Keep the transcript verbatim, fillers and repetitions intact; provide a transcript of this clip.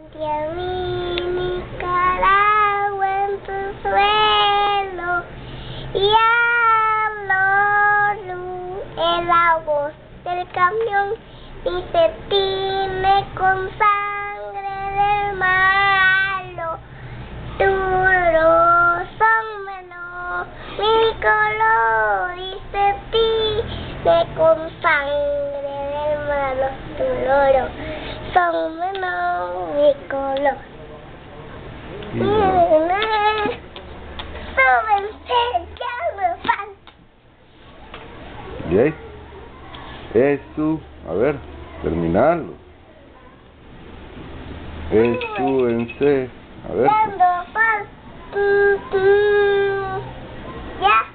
Y a mí Nicaragua en tu suelo y a lo en la voz del camión dice time con sangre del malo duro son menos mi color dice time con sangre del malo duro son menos mi color. Súbense, ya me falta. ¿Y ahí? Eso, a ver, terminalo. Súbense, a ver. Ya.